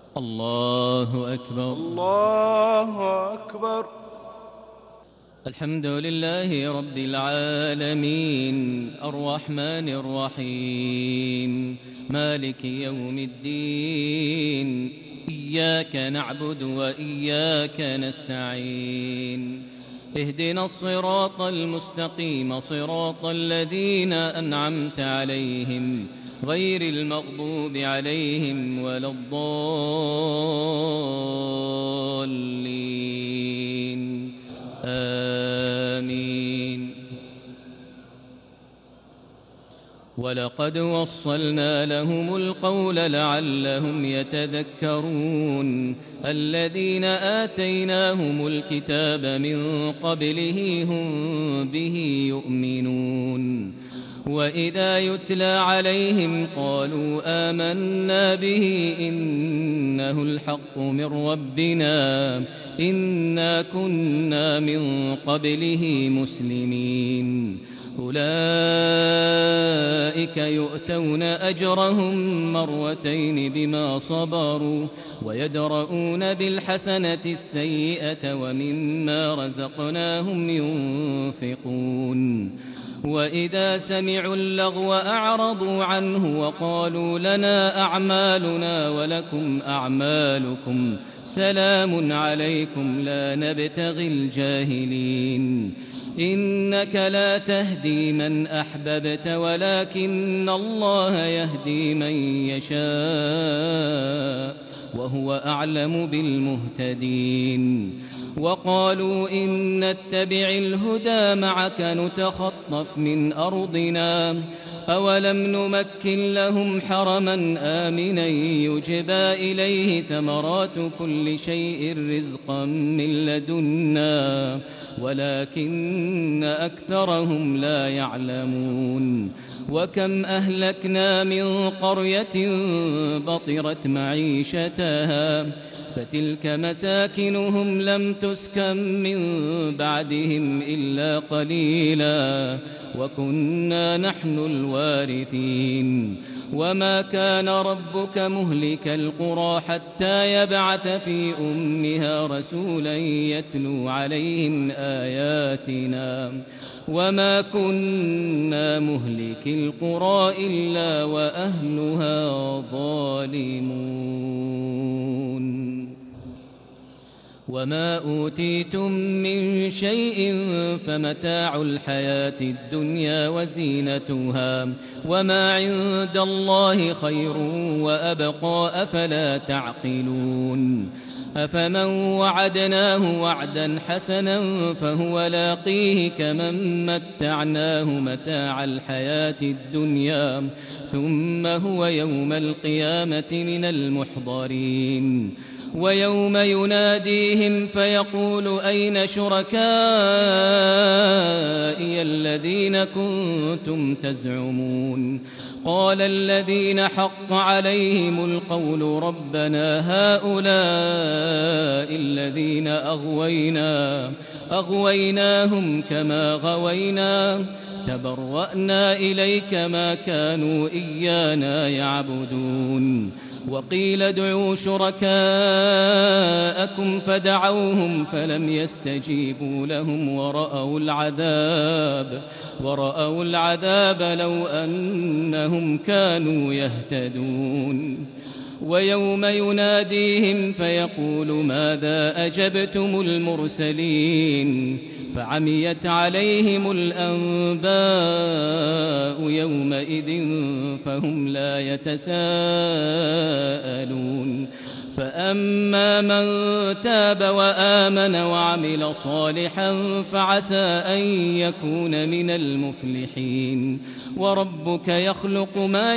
الله أكبر. الله أكبر. الحمد لله رب العالمين الرحمن الرحيم مالك يوم الدين، إياك نعبد وإياك نستعين، اهدنا الصراط المستقيم صراط الذين أنعمت عليهم غير المغضوب عليهم ولا الضالين، آمين. ولقد وصلنا لهم القول لعلهم يتذكرون، الذين آتيناهم الكتاب من قبله هم به يؤمنون، وإذا يتلى عليهم قالوا آمنا به إنه الحق من ربنا إنا كنا من قبله مسلمين، أولئك يؤتون أجرهم مرتين بما صبروا ويدرؤون بالحسنة السيئة ومما رزقناهم ينفقون، وإذا سمعوا اللغو أعرضوا عنه وقالوا لنا أعمالنا ولكم أعمالكم سلام عليكم لا نبتغي الجاهلين، إنك لا تهدي من أحببت ولكن الله يهدي من يشاء وهو أعلم بالمهتدين. وقالوا إن نتبع الهدى معك نتخطف من أرضنا أولم نمكن لهم حرما آمنا يجبى إليه ثمرات كل شيء رزقا من لدنا ولكن أكثرهم لا يعلمون، وكم أهلكنا من قرية بطرت معيشتها فتلك مساكنهم لم تسكن من بعدهم إلا قليلا وكنا نحن الوارثين، وما كان ربك مهلك القرى حتى يبعث في أمها رسولا يتلو عليهم آياتنا وما كنا مهلك القرى إلا وأهلها ظالمون. وما أوتيتم من شيء فمتاع الحياة الدنيا وزينتها وما عند الله خير وأبقى أفلا تعقلون. أفمن وعدناه وعدا حسنا فهو لاقيه كمن متعناه متاع الحياة الدنيا ثم هو يوم القيامة من المحضرين. ويوم يناديهم فيقول أين شركائي الذين كنتم تزعمون قال الذين حق عليهم القول ربنا هؤلاء الذين أغويناهم كما غوينا تبرأنا إليك ما كانوا إيانا يعبدون. وقيل ادعوا شركاءكم فدعوهم فلم يستجيبوا لهم ورأوا العذاب لو أنهم كانوا يهتدون. ويوم يناديهم فيقول ماذا أجبتم المرسلين فعميت عليهم الأنباء يومئذ فهم لا يتساءلون. فأما من تاب وآمن وعمل صالحا فعسى أن يكون من المفلحين. وربك يخلق ما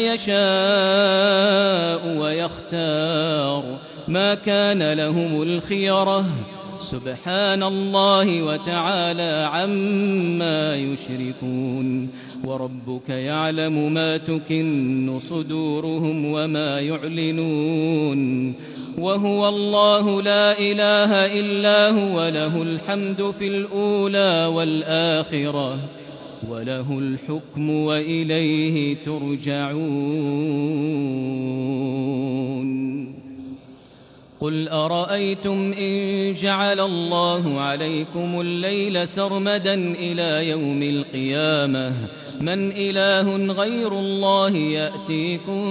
يشاء ويختار ما كان لهم الخيرة سبحان الله وتعالى عما يشركون. وربك يعلم ما تكن صدورهم وما يعلنون وهو الله لا إله إلا هو له الحمد في الأولى والآخرة وله الحكم وإليه ترجعون. قل أرأيتم إن جعل الله عليكم الليل سرمدا إلى يوم القيامة من إله غير الله يأتيكم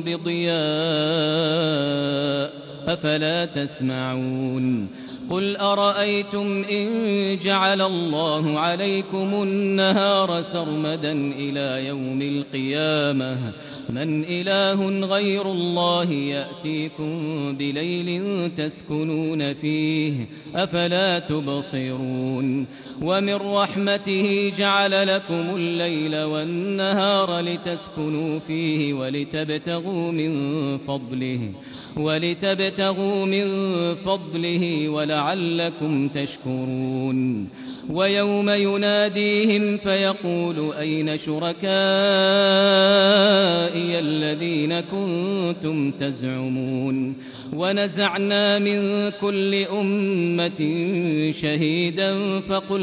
بضياء أفلا تسمعون قل أرأيتم إن جعل الله عليكم النهار سرمدا إلى يوم القيامة من إله غير الله يأتيكم بليل تسكنون فيه أفلا تبصرون ومن رحمته جعل لكم الليل والنهار لتسكنوا فيه ولتبتغوا من فضله ولعلكم تشكرون ويوم يناديهم فيقول أين شركائي الذين كنتم تزعمون ونزعنا من كل أمة شهيدا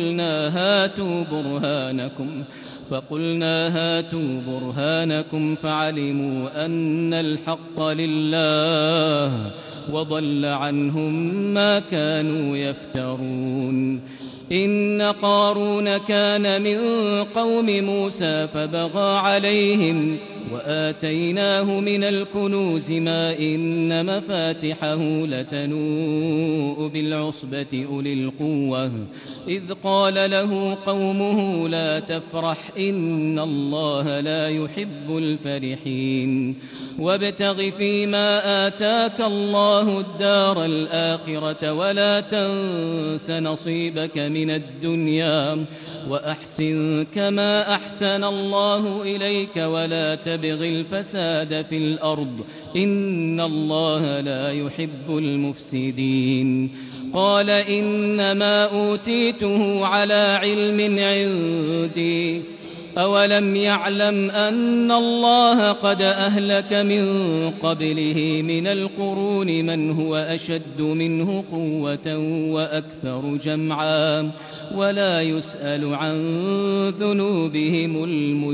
فقلنا هاتوا برهانكم فعلموا أن الحق لله وضل عنهم ما كانوا يفترون إن قارون كان من قوم موسى فبغى عليهم وآتيناه من الكنوز ما إن مفاتحه لتنوء بالعصبة أولي القوة إذ قال له قومه لا تفرح إن الله لا يحب الفرحين وابتغ فيما آتاك الله الدار الآخرة ولا تنس نصيبك من الدنيا وأحسن كما أحسن الله إليك ولا تبغ الفساد في الأرض إن الله لا يحب المفسدين قال إنما أوتيته على علم عندي أولم يعلم أن الله قد أهلك من قبله من القرون من هو أشد منه قوة وأكثر جمعا ولا يسأل عن ذنوبهم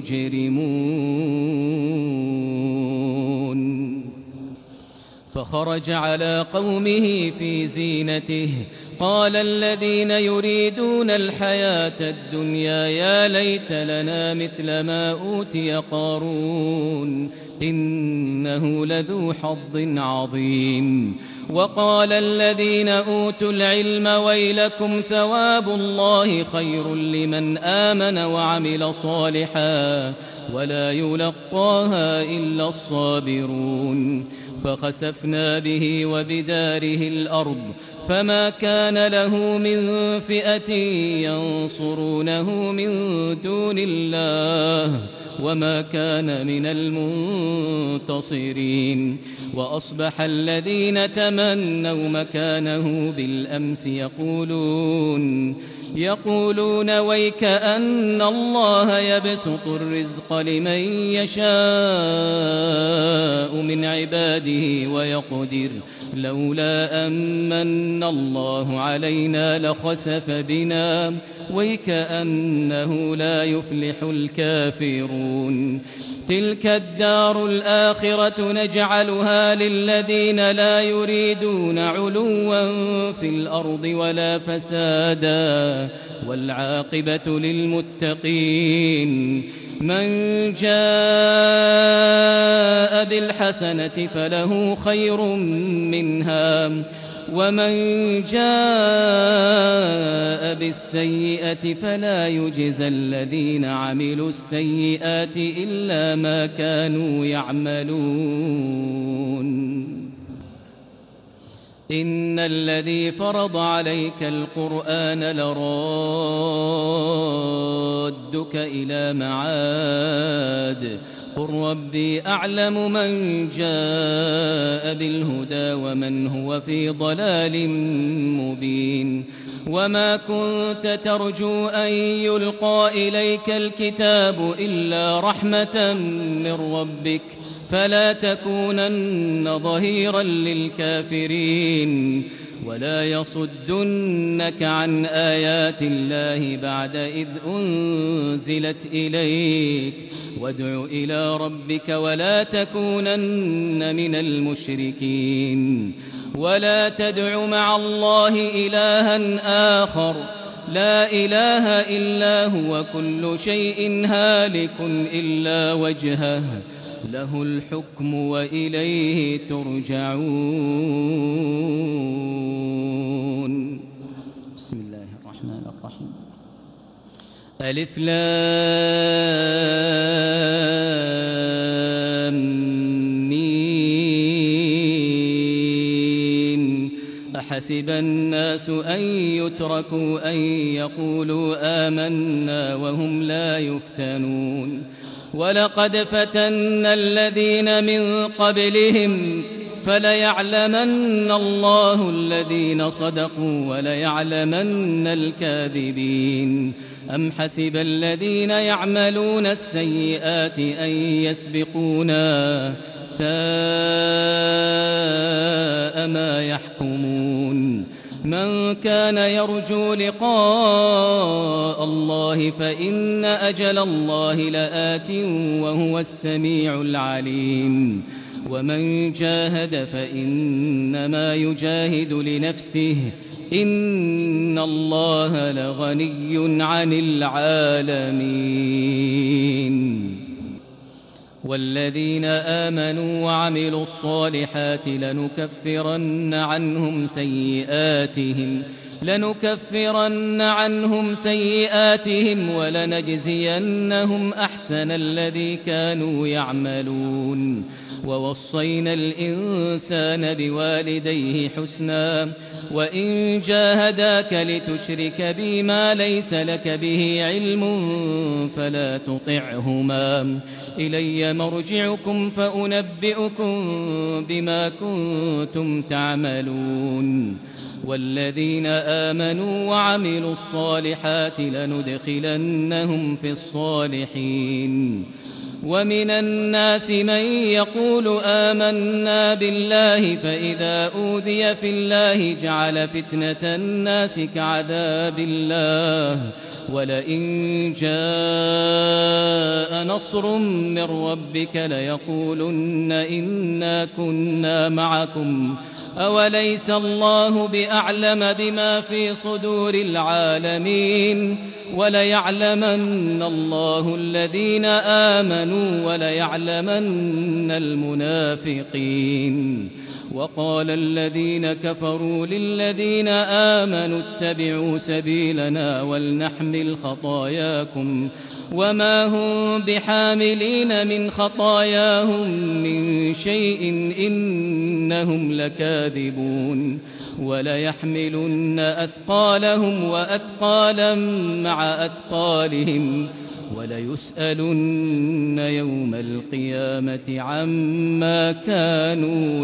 المجرمون فخرج على قومه في زينته قال الذين يريدون الحياة الدنيا يا ليت لنا مثل ما أوتي قارون إنه لذو حظ عظيم وقال الذين أوتوا العلم ويلكم ثواب الله خير لمن آمن وعمل صالحا ولا يلقاها إلا الصابرون فخسفنا به وبداره الأرض فما كان له من فئة ينصرونه من دون الله وما كان من المنتصرين وأصبح الذين تمنوا مكانه بالأمس يقولون ويك أن الله يبسط الرزق لمن يشاء من عباده ويقدر لولا أمن الله علينا لخسف بنا ويك أنه لا يفلح الكافرون تلك الدار الآخرة نجعلها للذين لا يريدون علوا في الأرض ولا فسادا والعاقبة للمتقين من جاء بالحسنة فله خير منها ومن جاء بالسيئة فلا يجزى الذين عملوا السيئات إلا ما كانوا يعملون إن الذي فرض عليك القرآن لرادك إلى معاد قل ربي أعلم من جاء بالهدى ومن هو في ضلال مبين وما كنت ترجو أن يلقى إليك الكتاب إلا رحمة من ربك فلا تكونن ظهيرا للكافرين ولا يصدنك عن آيات الله بعد إذ أنزلت إليك وادع إلى ربك ولا تكونن من المشركين ولا تدع مع الله إلها آخر لا إله إلا هو كل شيء هالك إلا وجهه له الحكم وإليه ترجعون. بسم الله الرحمن الرحيم. ألف لام ميم أحسب الناس أن يتركوا أن يقولوا آمنا وهم لا يفتنون ولقد فتنا الذين من قبلهم فليعلمن الله الذين صدقوا وليعلمن الكاذبين أم حسب الذين يعملون السيئات أن يسبقونا ساء ما يحكمون من كان يرجو لقاء الله فإن أجل الله لآت وهو السميع العليم ومن جاهد فإنما يجاهد لنفسه إن الله لغني عن العالمين والذين آمنوا وعملوا الصالحات لنكفرن عنهم سيئاتهم ولنجزينهم أحسن الذي كانوا يعملون ووصينا الإنسان بوالديه حسنا وإن جاهداك لتشرك بي ما ليس لك به علم فلا تطعهما إلي مرجعكم فأنبئكم بما كنتم تعملون والذين آمنوا وعملوا الصالحات لندخلنهم في الصالحين ومن الناس من يقول آمنا بالله فإذا أوذي في الله جعل فتنة الناس كعذاب الله ولئن جاء نصر من ربك ليقولن إنا كنا معكم أوليس الله بأعلم بما في صدور العالمين وليعلمن الله الذين آمنوا وليعلمن المنافقين وقال الذين كفروا للذين آمنوا اتبعوا سبيلنا ولنحمل خطاياكم وما هم بحاملين من خطاياهم من شيء إنهم لكاذبون وليحملن أثقالهم وأثقالا مع أثقالهم وليسألن يوم القيامة عما كانوا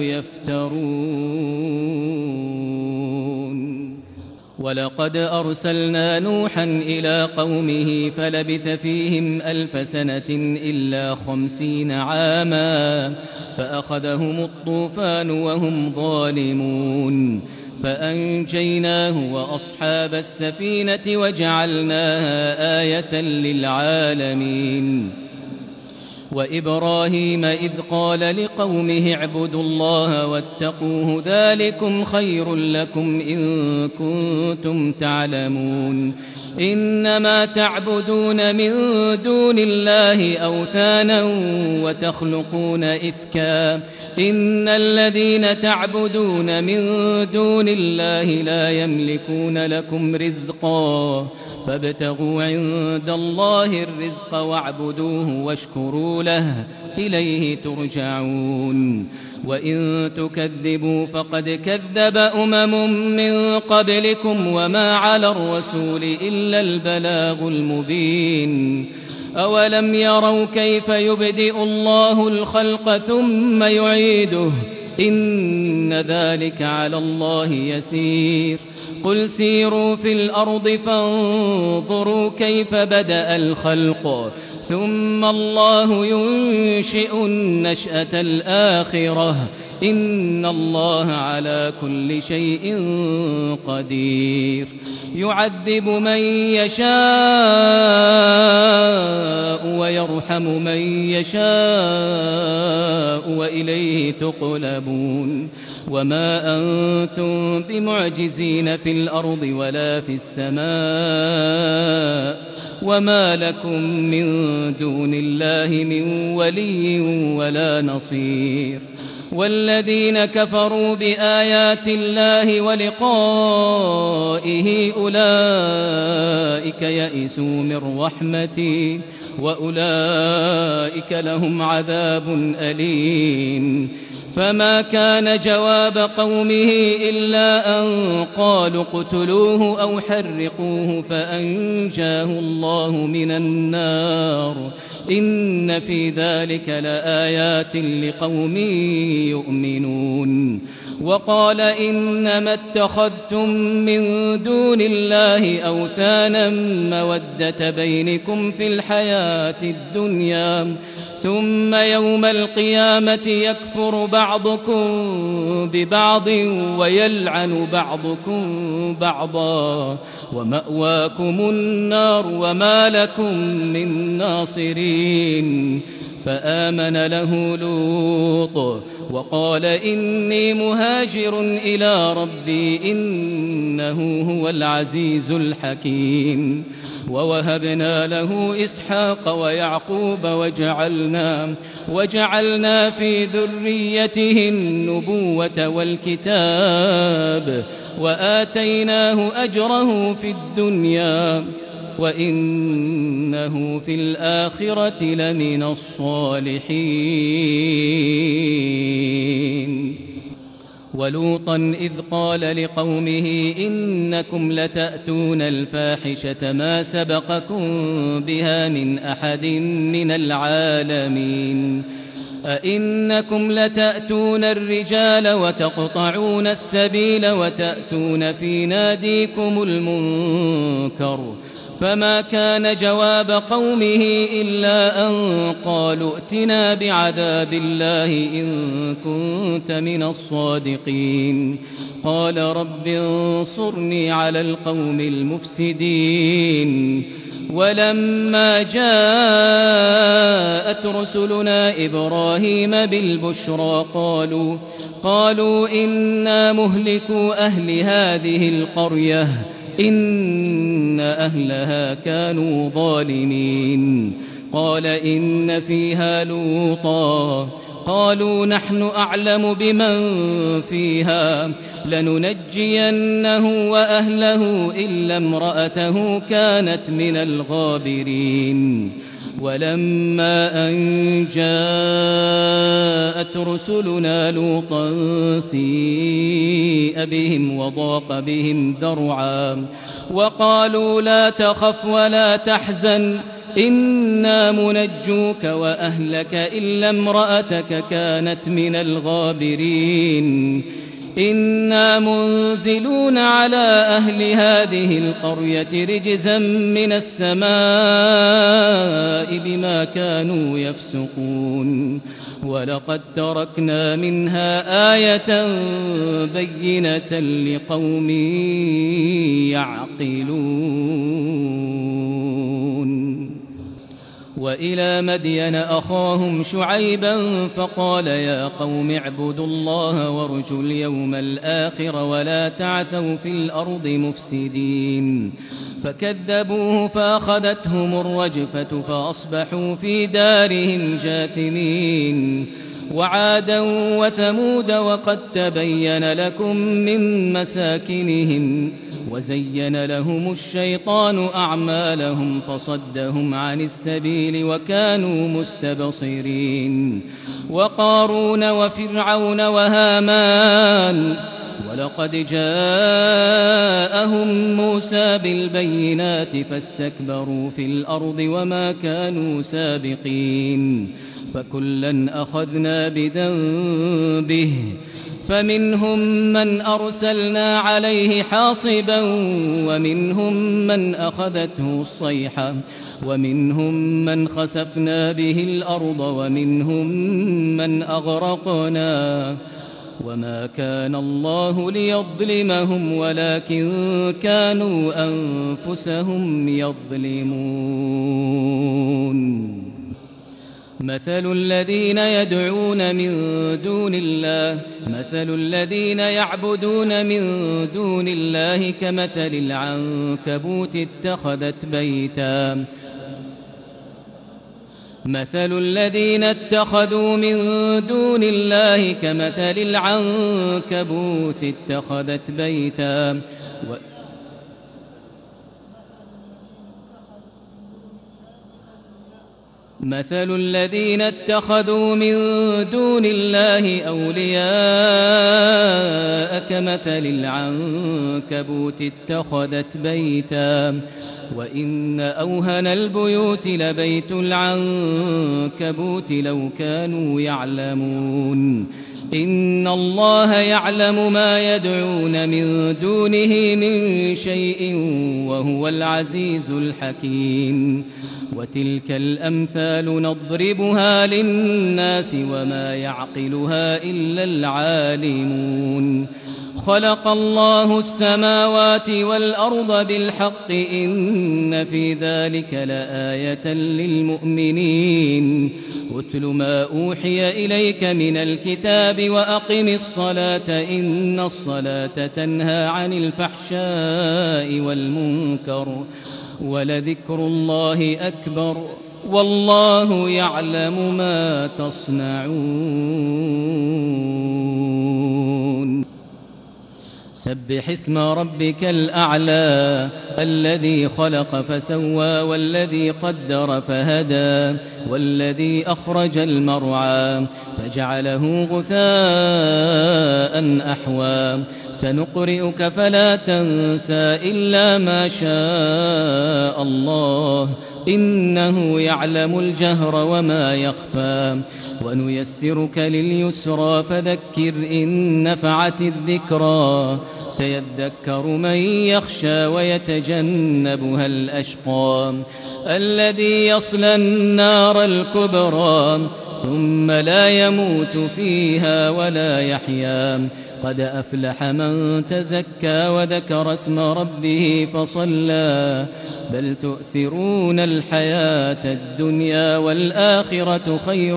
يفترون ولقد أرسلنا نوحا إلى قومه فلبث فيهم 1000 سنة إلا 50 عاما فأخذهم الطوفان وهم ظالمون فأنجيناه وأصحاب السفينة وجعلناها آية للعالمين وإبراهيم إذ قال لقومه اعبدوا الله واتقوه ذلكم خير لكم إن كنتم تعلمون إنما تعبدون من دون الله أوثانا وتخلقون إفكا إن الذين تعبدون من دون الله لا يملكون لكم رزقا فابتغوا عند الله الرزق واعبدوه واشكروا له إليه ترجعون وإن تكذبوا فقد كذب من قبلكم وما على الرسول إلا البلاغ المبين أولم يروا كيف يبدئ الله الخلق ثم يعيده إن ذلك على الله يسير قل سيروا في الأرض فانظروا كيف بدأ الخلق ثم الله ينشئ النشأة الآخرة إن الله على كل شيء قدير يعذب من يشاء ويرحم من يشاء وإليه تقلبون وما أنتم بمعجزين في الأرض ولا في السماء وما لكم من دون الله من ولي ولا نصير والذين كفروا بآيات الله ولقائه أولئك يئسوا من رحمتي وأولئك لهم عذاب أليم فما كان جواب قومه إلا أن قالوا اقتلوه أو حرقوه فأنجاه الله من النار إن في ذلك لآيات لقوم يؤمنون وقال إنما اتخذتم من دون الله أوثانا مودة بينكم في الحياة الدنيا ثم يوم القيامة يكفر بعضكم ببعض ويلعن بعضكم بعضا ومأواكم النار وما لكم من ناصرين فآمن له لوط وقال إني مهاجر إلى ربي إنه هو العزيز الحكيم ووهبنا له إسحاق ويعقوب وجعلنا في ذريته النبوة والكتاب وآتيناه أجره في الدنيا وإنه في الآخرة لمن الصالحين ولوطا إذ قال لقومه إنكم لتأتون الفاحشة ما سبقكم بها من أحد من العالمين أئنكم لتأتون الرجال وتقطعون السبيل وتأتون في ناديكم المنكر فما كان جواب قومه إلا أن قالوا ائتنا بعذاب الله إن كنت من الصادقين قال رب انصرني على القوم المفسدين ولما جاءت رسلنا إبراهيم بالبشرى قالوا إنا مهلكوا أهل هذه القرية إن أهلها كانوا ظالمين قال إن فيها لوطا قالوا نحن أعلم بمن فيها لننجينه وأهله إلا امرأته كانت من الغابرين ولما أن جاءت رسلنا لوطا سيء بهم وضاق بهم ذرعا وقالوا لا تخف ولا تحزن إنا منجوك وأهلك إلا امرأتك كانت من الغابرين إنا منزلون على أهل هذه القرية رجزا من السماء بما كانوا يفسقون ولقد تركنا منها آية بينة لقوم يعقلون وإلى مدين أخاهم شعيبا فقال يا قوم اعبدوا الله وارجوا اليوم الآخر ولا تعثوا في الأرض مفسدين فكذبوه فأخذتهم الرجفة فأصبحوا في دارهم جاثمين وعادا وثمود وقد تبين لكم من مساكنهم وزين لهم الشيطان أعمالهم فصدهم عن السبيل وكانوا مستبصرين وقارون وفرعون وهامان ولقد جاءهم موسى بالبينات فاستكبروا في الأرض وما كانوا سابقين فكلا أخذنا بذنبه فمنهم من أرسلنا عليه حاصبا ومنهم من أخذته الصيحة ومنهم من خسفنا به الأرض ومنهم من أغرقنا وما كان الله ليظلمهم ولكن كانوا أنفسهم يظلمون مثل الذين يدعون من دون الله مثل الذين يعبدون من دون الله كمثل العنكبوت اتخذت بيتا مثل الذين اتخذوا من دون الله كمثل العنكبوت اتخذت بيتا مثل الذين اتخذوا من دون الله أولياء كمثل العنكبوت اتخذت بيتا وإن أوهن البيوت لبيت العنكبوت لو كانوا يعلمون إن الله يعلم ما يدعون من دونه من شيء وهو العزيز الحكيم وتلك الأمثال نضربها للناس وما يعقلها إلا العالمون خلق الله السماوات والأرض بالحق إن في ذلك لآية للمؤمنين اتل ما أوحي إليك من الكتاب وأقم الصلاة إن الصلاة تنهى عن الفحشاء والمنكر ولذكر الله أكبر والله يعلم ما تصنعون سبح اسم ربك الأعلى الذي خلق فسوى والذي قدر فهدى والذي أخرج المرعى فجعله غثاء أحوى سنقرئك فلا تنسى إلا ما شاء الله إنه يعلم الجهر وما يخفى ونيسرك لليسرى فذكر إن نفعت الذكرى سيذكر من يخشى ويتجنبها الأشقى الذي يصلى النار الكبرى ثم لا يموت فيها ولا يحيا قد أفلح من تزكى وذكر اسم ربه فصلى بل تؤثرون الحياة الدنيا والآخرة خير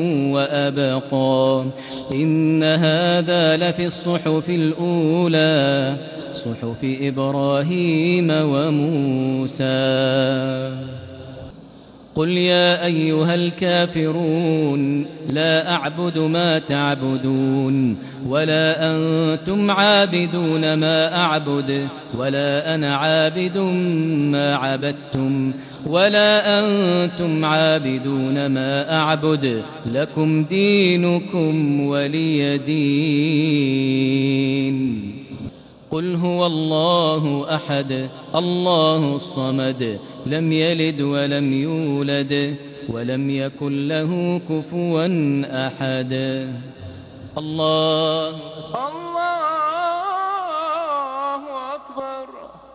وأبقى إن هذا لفي الصحف الأولى صحف إبراهيم وموسى قل يا أيها الكافرون لا أعبد ما تعبدون ولا أنتم عابدون ما أعبد ولا أنا عابد ما عبدتم ولا أنتم عابدون ما أعبد لكم دينكم ولي دين قل هو الله أحد الله الصمد لم يلد ولم يولد ولم يكن له كفوا أحد الله أكبر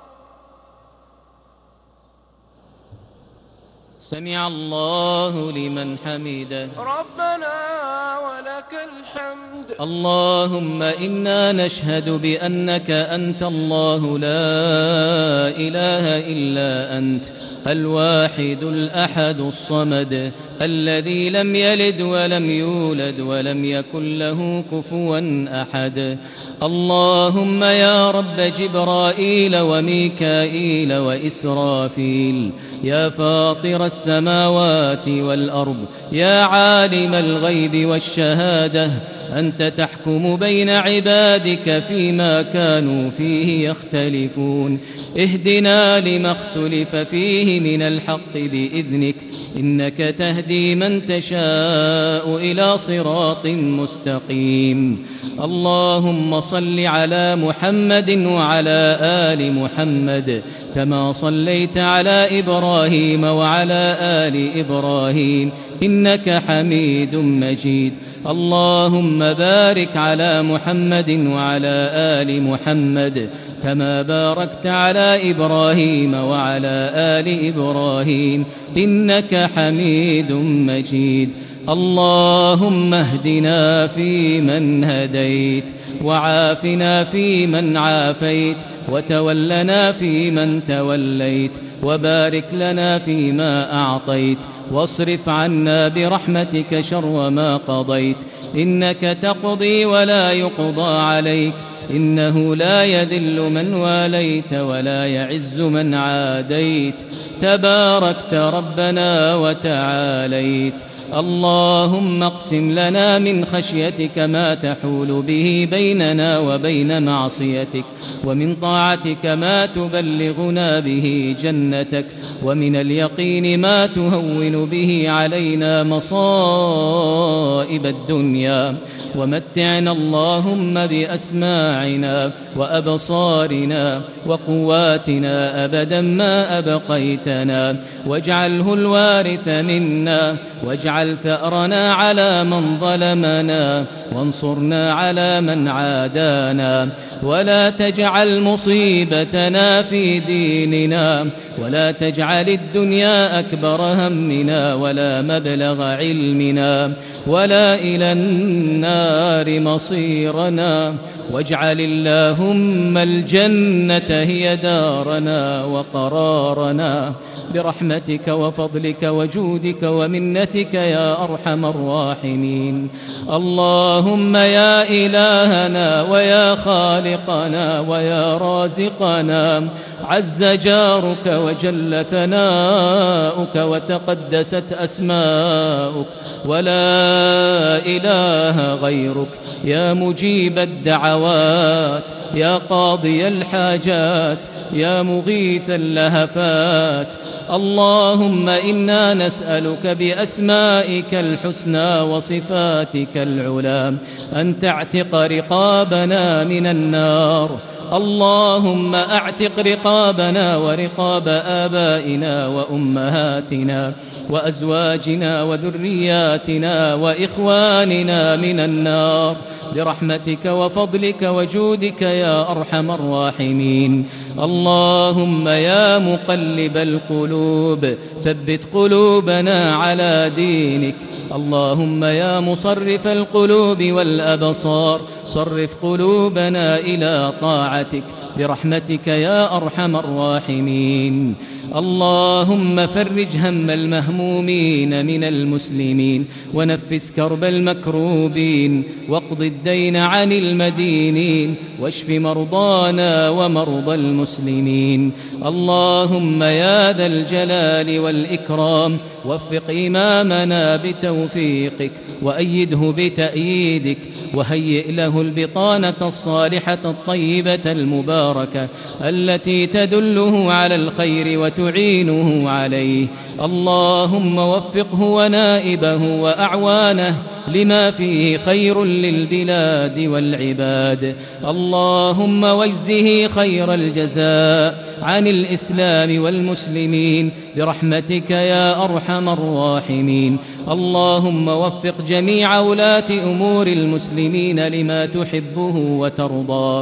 سمع الله لمن حمده ربنا ولك الحمد اللهم إنا نشهد بأنك أنت الله لا إله إلا أنت الواحد الأحد الصمد الذي لم يلد ولم يولد ولم يكن له كفوا أحد اللهم يا رب جبرائيل وميكائيل وإسرافيل يا فاطر السماوات والأرض يا عالم الغيب والشهادة أنت تحكم بين عبادك فيما كانوا فيه يختلفون اهدنا لما اختلف فيه من الحق بإذنك إنك تهدي من تشاء إلى صراط مستقيم اللهم صل على محمد وعلى آل محمد كما صليت على إبراهيم وعلى آل إبراهيم إنك حميد مجيد اللهم بارك على محمد وعلى آل محمد كما باركت على إبراهيم وعلى آل إبراهيم إنك حميد مجيد اللهم اهدنا فيمن هديت، وعافنا فيمن عافيت، وتولنا فيمن توليت، وبارك لنا فيما أعطيت، واصرف عنا برحمتك شر ما قضيت. إنك تقضي ولا يقضى عليك، إنه لا يذل من واليت ولا يعز من عاديت، تباركت ربنا وتعاليت. اللهم اقسم لنا من خشيتك ما تحول به بيننا وبين معصيتك، ومن طاعتك ما تبلغنا به جنتك، ومن اليقين ما تهون به علينا مصائب الدنيا. ومتعنا اللهم بأسماعنا وأبصارنا وقواتنا أبدا ما أبقيتنا، واجعله الوارث منا، واجعل ثأرنا على من ظلمنا، وانصرنا على من عادانا، ولا تجعل مصيبتنا في ديننا، ولا تجعل الدنيا أكبر همنا ولا مبلغ علمنا ولا إلى النار مصيرنا، واجعل اللهم الجنة هي دارنا وقرارنا، برحمتك وفضلك وجودك ومنتك يا أرحم الراحمين. اللهم يا إلهنا ويا خالقنا ويا رازقنا، عز جارك وجل ثناؤك وتقدست أسماؤك، ولا إله غيرك، يا مجيب الدعوات، يا قاضي الحاجات، يا مغيث اللهفات. اللهم إنا نسألك بأسمائك الحسنى وصفاتك العلى أن تعتق رقابنا من النار. اللهم أعتق رقابنا ورقاب آبائنا وأمهاتنا وأزواجنا وذرياتنا وإخواننا من النار، برحمتك وفضلك وجودك يا أرحم الراحمين. اللهم يا مقلب القلوب ثبت قلوبنا على دينك. اللهم يا مصرف القلوب والأبصار صرف قلوبنا إلى طاعتك، برحمتك يا أرحم الراحمين. اللهم فرج هم المهمومين من المسلمين، ونفس كرب المكروبين، واقض الدين عن المدينين، واشف مرضانا ومرضى المسلمين. اللهم يا ذا الجلال والإكرام وفق إمامنا بتوفيقك، وأيده بتأييدك، وهيئ له البطانة الصالحة الطيبة المباركة التي تدله على الخير وتعينه عليه. اللهم وفقه ونائبه وأعوانه لما فيه خير للبلاد والعباد. اللهم واجزه خير الجزاء عن الإسلام والمسلمين، برحمتك يا أرحم الراحمين. اللهم وفق جميع ولاة أمور المسلمين لما تحبه وترضى.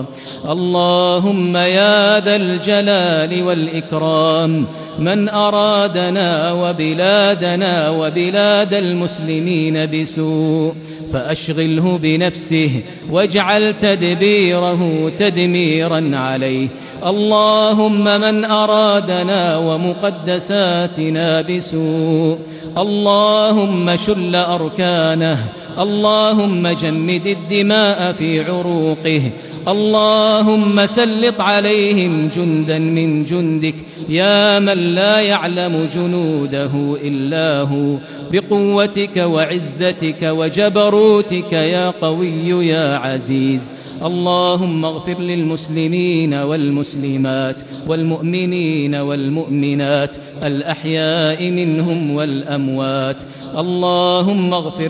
اللهم يا ذا الجلال والإكرام، من أرادنا وبلادنا وبلاد المسلمين بسوء فأشغله بنفسه، واجعل تدبيره تدميرا عليه. اللهم من أرادنا ومقدساتنا بسوء اللهم شل أركانه، اللهم جمد الدماء في عروقه، اللهم سلط عليهم جندا من جندك يا من لا يعلم جنوده إلا هو، بقوتك وعزتك وجبروتك يا قوي يا عزيز. اللهم اغفر للمسلمين والمسلمات والمؤمنين والمؤمنات الأحياء منهم والأموات. اللهم اغفر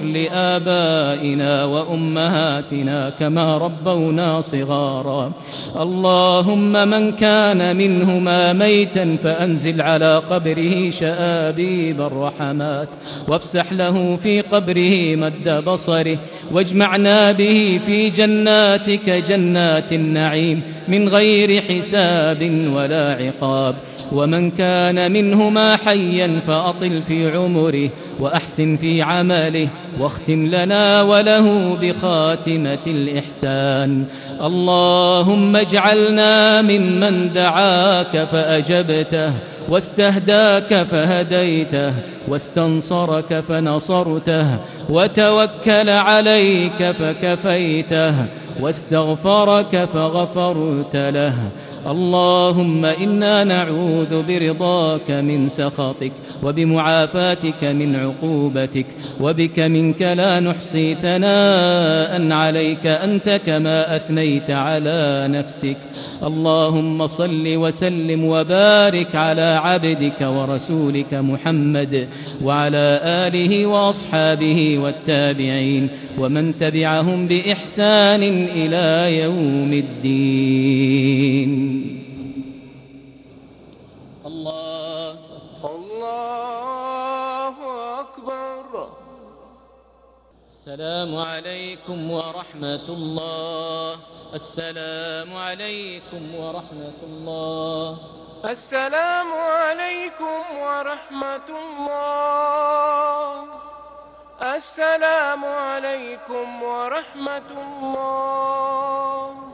لآبائنا وأمهاتنا كما ربونا صغارا. اللهم من كان منهما ميتا فأنزل على قبره شآبيب الرحمات. وافسح له في قبره مد بصره، واجمعنا به في جناتك جنات النعيم من غير حساب ولا عقاب. ومن كان منهما حيا فأطل في عمره وأحسن في عمله، واختم لنا وله بخاتمة الإحسان. اللهم اجعلنا ممن دعاك فأجبته، واستهداك فهديته، واستنصرك فنصرته، وتوكل عليك فكفيته، واستغفرك فغفرت له. اللهم إنا نعوذ برضاك من سخطك، وبمعافاتك من عقوبتك، وبك منك لا نحصي ثناء عليك أنت كما أثنيت على نفسك. اللهم صل وسلم وبارك على عبدك ورسولك محمد وعلى آله وأصحابه والتابعين ومن تبعهم بإحسان إلى يوم الدين. الله أكبر. السلام عليكم ورحمة الله. السلام عليكم ورحمة الله. السلام عليكم ورحمة الله. السلام عليكم ورحمة الله.